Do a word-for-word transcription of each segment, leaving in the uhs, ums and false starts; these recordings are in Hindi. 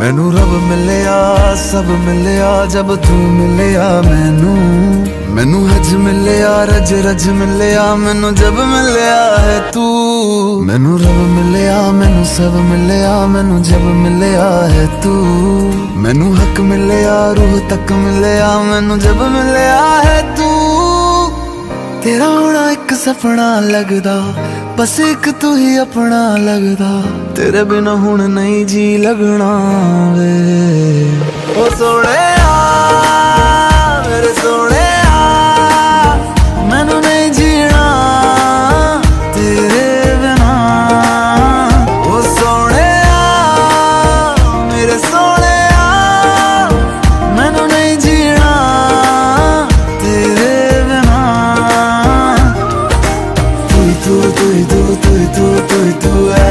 मैनू रब मिलिया सब मिलिया जब तू मिलिया मैनू। मैनू हज मिलिया रज रज मिलिया मैनू जब मिलिया है तू। मैनू रब मिलिया मैनू सब मिलिया मैनू जब मिलिया है तू। मैनू हक मिलिया रूह तक मिलिया मैनू जब मिलिया है तू। तेरा होना एक सपना लगदा बस एक तू ही अपना लगदा। तेरे बिना हुण नहीं जी लगना वे ओ सोने मेरे सोने मैनू नहीं जीना तेरे बिना। ओ सोने मेरे सोने मैनू नहीं जीना तेरे बिना। तू तू तू तू तू तू तू है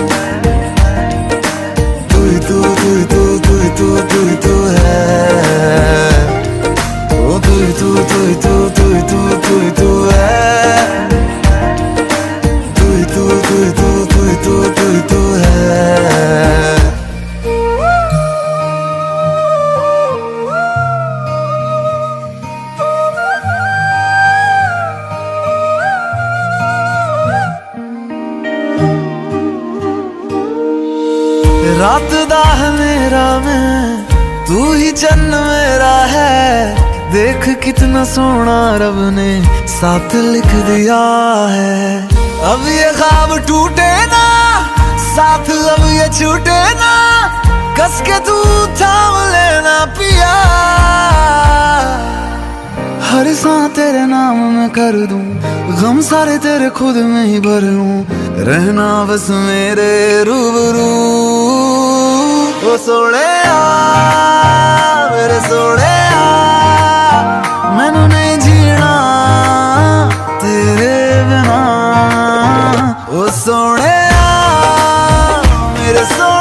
तू तू तू तू तू तू तू तू है ओ तू तू तू तू तू तू तू तू है तू तू तू तू तू तू तू तू है। रात दा है मेरा मैं तू ही जन्म मेरा है। देख कितना सोना रब ने साथ लिख दिया है। अब ये ख्वाब टूटे ना साथ अब ये छूटे ना। कस के तू थाम लेना पिया। हर सांस तेरे नाम में कर दूं गम सारे तेरे खुद में ही भर लूं। रहना बस मेरे रूबरू ओ सोने मेरे सोने मैनू नहीं जीना तेरे बिना। ओ सोने मेरे सोने